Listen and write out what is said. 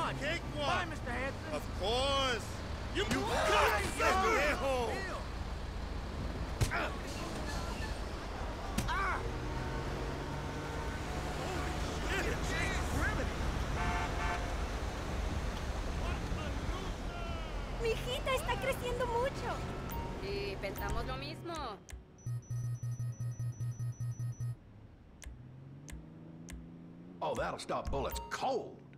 on. Cakewalk. Bye, Mr. Hanson. Of course. You got Mi hijita está creciendo mucho. Sí, pensamos lo mismo. Oh, that'll stop bullets cold.